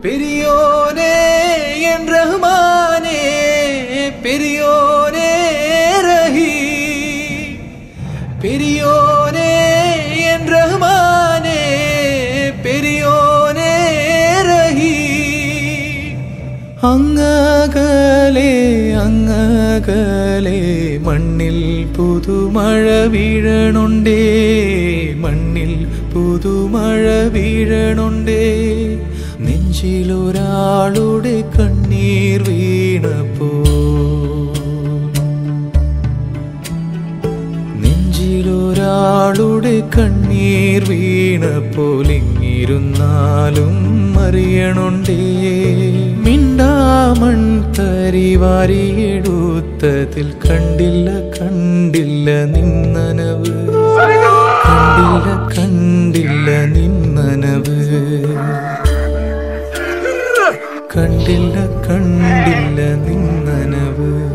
பெரியோனே என் ரஹ்மானே பெரியோனே ரஹீம் பெரியோனே என் ரஹ்மானே பெரியோனே ரஹீம் അങ്ങകലെ അങ്ങകലെ മണ്ണിൽ പുതുമഴ വീഴണുണ്ടേ മണ്ണിൽ പുതുമഴ വീഴണുണ്ടേ നെഞ്ചിലൊരാളുടെ കണ്ണീർ വീണപ്പോൾ നെഞ്ചിലൊരാളുടെ കണ്ണീർ വീണപ്പോൾ ഇങ്ങിരുന്നാലും അറിയണുണ്ടേ മിണ്ടാമൺ തരി വാരിയെടുത്തതിൽ കണ്ടില്ല കണ്ടില്ല നിന്നനവ് കണ്ടില്ല കണ്ടില്ല നിന്നനവ് കണ്ടില്ല കണ്ടില്ല നിന്നനവ്